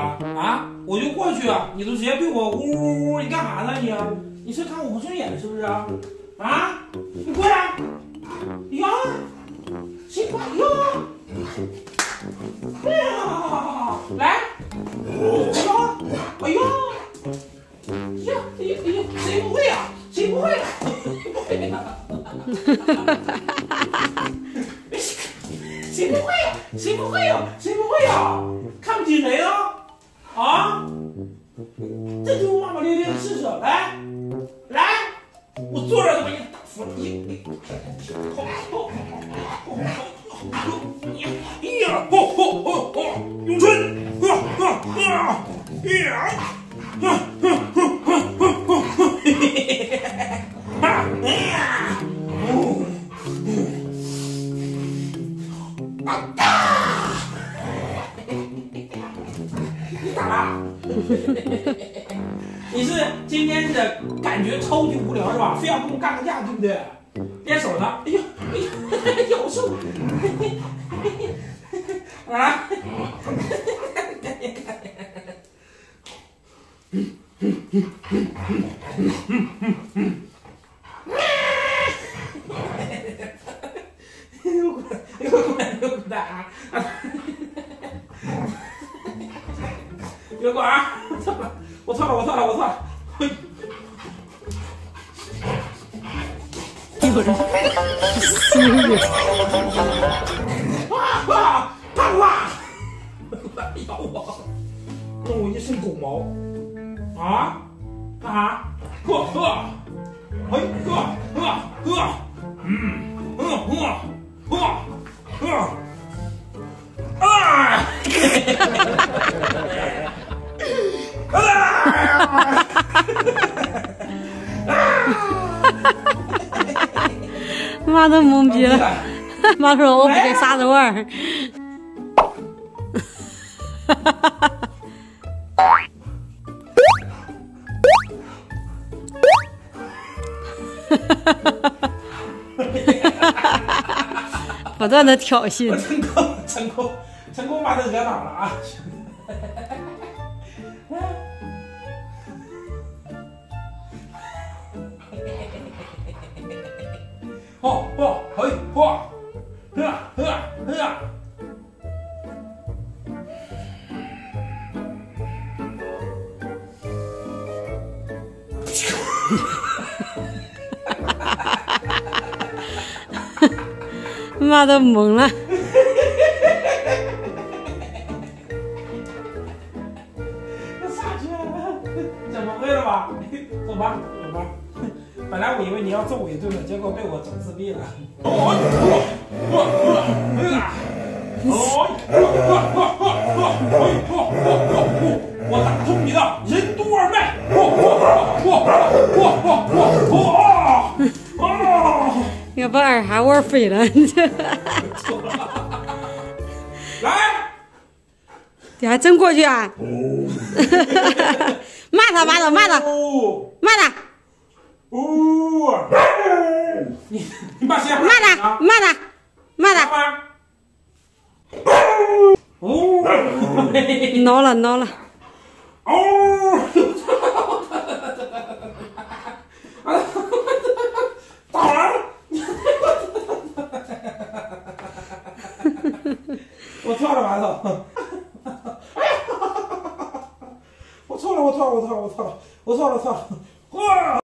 啊？啊，我就过去啊，你就直接对我呜呜呜，你干啥呢你？你是看我不顺眼是不是啊？啊，你过来！呀，谁过呀？哎呀，来！哎呀，呀，谁不会啊？谁不会啊？谁不会呀？谁不会呀？谁不会呀？看不起谁呢？啊？这就骂骂咧咧的试试，来，来，我坐着就把你打服了。咏春，你咋啦？你是今天的感觉超级无聊是吧？非要跟我干个架，对不对？练手呢？哎呀，哎呀，咬手！啊！又滚蛋啊！别管啊！我错了！ 有人私语。 胖啦！咬我，弄我一身狗毛啊！干啥？ 妈都懵逼了，妈说我不给啥子玩儿。不断的挑衅， 成功把他惹恼了啊！ 妈都懵了。 傻缺，怎么会了吧？走吧。本来我以为你要揍我一顿的，结果被我整自闭了。我打通你的任督二脉！ 要把二哈玩飞了。 来， 你还真过去啊？骂他！ 你把谁骂他！挠了。 打完了。我错了，馒头。我错了。